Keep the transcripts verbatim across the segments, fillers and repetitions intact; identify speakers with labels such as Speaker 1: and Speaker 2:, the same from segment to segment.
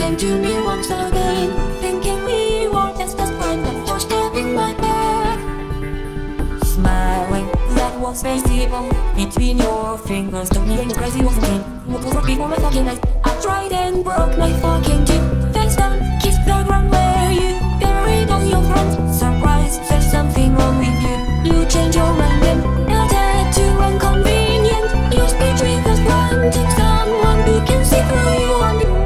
Speaker 1: came to me once again, thinking we were just as friends, and you're stabbing my back. Smiling, that was visible between your fingers. Took me in crazy, wasn't it? What was right before my fucking eyes? I tried and broke my fucking teeth. Face down, kiss the ground where you buried all your friends. Surprise, there's something wrong with you. You change your mind then, a tattoo inconvenient. Your speech with us wanting someone who can see through you. And you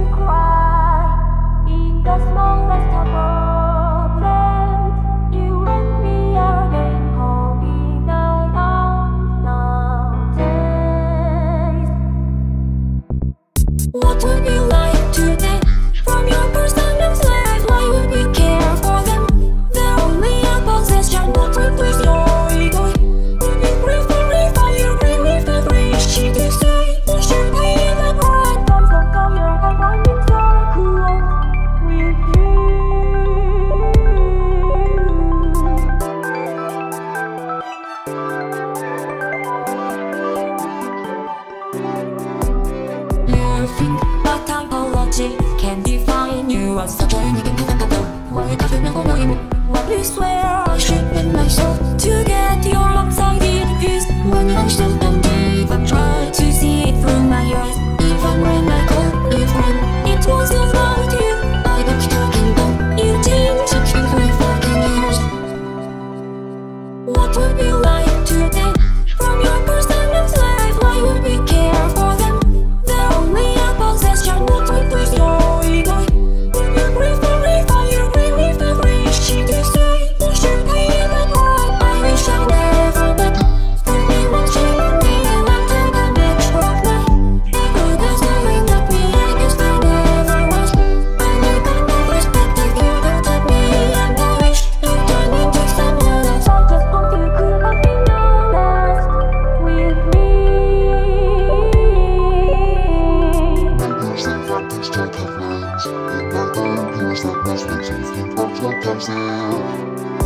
Speaker 1: cry in the smallest of problems. You and me again, hoping I don't notice. What would you like today from your personal life? Why would we care for them? They're only a possession. What would please your ego? Would you prefer if I agree with every shit you say? Or should we elaborate? Don't look on your head, I'm so cool with you. You think a typology can define you as such a unique individual? Why does it never know you? What you swear I should bend myself to get your lopsided views, when I still don't even try to see it through my eyes. Even when I called you friend, it was about you. I got stuck in bone, you changed sixty-three fucking years. What would you like today from your personal life? Why would we care for them? They're only a possession. What would please your ego? Would you prefer if I agree with every shit you say? Or should we elaborate? I wish I never met. Tell me what you want me, and I'll tell the next rock night. Ego does nothing at me, I guess I never was. I never know respected you, don't at me, and I wish you turned into someone else. I just hope you could have been honest with me.
Speaker 2: Niggas that got these type of names, and my own here's that must make something work like I'm saying.